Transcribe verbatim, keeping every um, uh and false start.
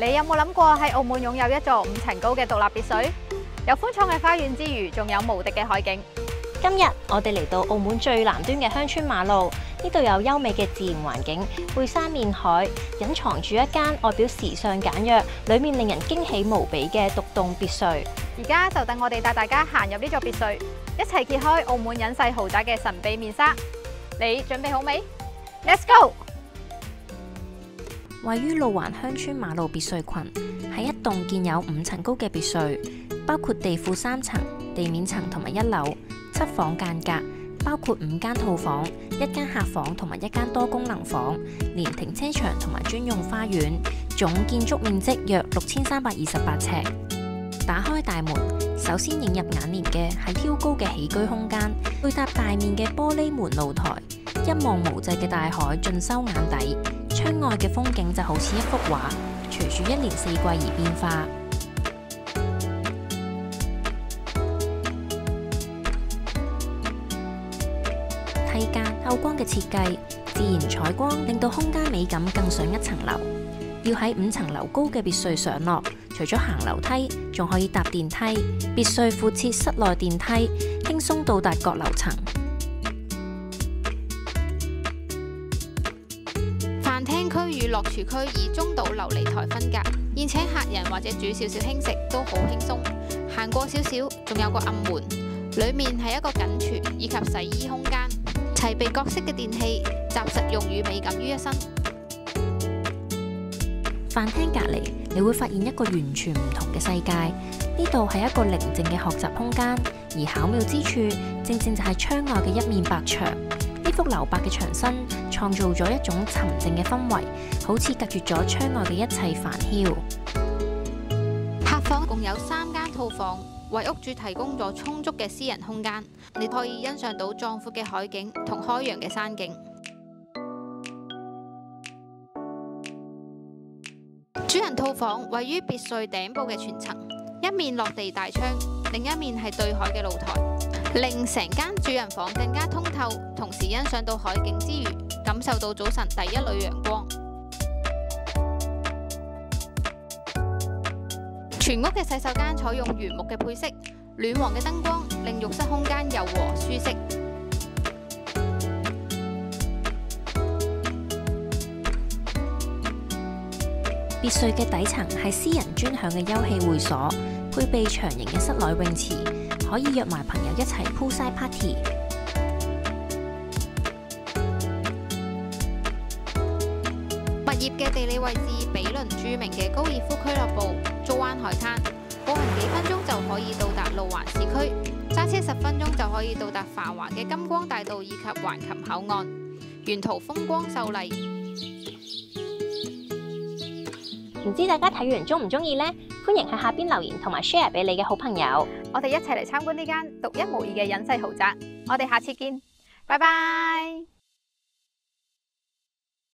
你有冇諗過喺澳門擁有一座五層高嘅獨立別墅？有寬敞嘅花園之餘，仲有無敵嘅海景。 今日我哋嚟到澳門最南端嘅鄉村馬路，呢度有優美嘅自然環境，背山面海，隱藏住一間外表時尚簡約、裏面令人驚喜無比嘅獨棟別墅。 而家就等我哋帶大家行入呢座別墅，一齊揭開澳門隱世豪宅嘅神秘面紗。你準備好未 ？Let's go！ 位於路環鄉村馬路別墅群，係一棟建有五層高嘅別墅，包括地庫三層、地面層同埋一樓，七房間隔，包括五間套房、一間客房同埋一間多功能房，連停車場同埋專用花園，總建築面積約六千三百二十八尺。打開大門，首先映入眼簾嘅係挑高嘅起居空間，配搭大面嘅玻璃門露台，一望無際嘅大海盡收眼底。窗外嘅風景就好似一幅畫，隨住一年四季而變化。梯間透光嘅設計，自然採光令到空間美感更上一層樓。要喺五層樓高嘅別墅上落，除咗行樓梯，仲可以搭電梯。別墅附設室內電梯，輕鬆到達各樓層。 飯廳區與落廚區以中島琉璃台分隔，宴請客人或者煮少少輕食都好輕鬆。行過少少，仲有個暗門，裏面係一個緊廚以及洗衣空間，齊備各式嘅電器，集實用與美感於一身。 飯廳隔離，你會發現一個完全唔同嘅世界。呢度係一個寧靜嘅學習空間，而巧妙之處，正正就係窗外嘅一面白牆。呢幅留白嘅牆身，創造咗一種沉靜嘅氛圍，好似隔絕咗窗外嘅一切煩囂。 客房共有三間套房，為屋主提供咗充足嘅私人空間，你可以欣賞到壯闊嘅海景同開揚嘅山景。主人套房位於別墅頂部嘅全層，一面落地大窗，另一面係對海嘅露台，令成間主人房更加通透，同時欣賞到海景之餘，感受到早晨第一縷陽光。全屋嘅洗手間採用原木嘅配色，暖黃嘅燈光令浴室空間柔和舒適。 別墅嘅底層係私人專享嘅休憩會所，配備長型嘅室內泳池，可以約埋朋友一齊 poolside party。 物業嘅地理位置毗鄰著名嘅高爾夫俱樂部竹灣海灘，步行幾分鐘就可以到達路環市區，揸車十分鐘就可以到達繁華嘅金光大道以及橫琴口岸，沿途風光秀麗。 唔知大家睇完鍾唔鍾意呢？歡迎喺下邊留言同埋 share 俾你嘅好朋友。 我哋一齊嚟參觀呢間獨一無二嘅隱世豪宅。我哋下次見，拜拜。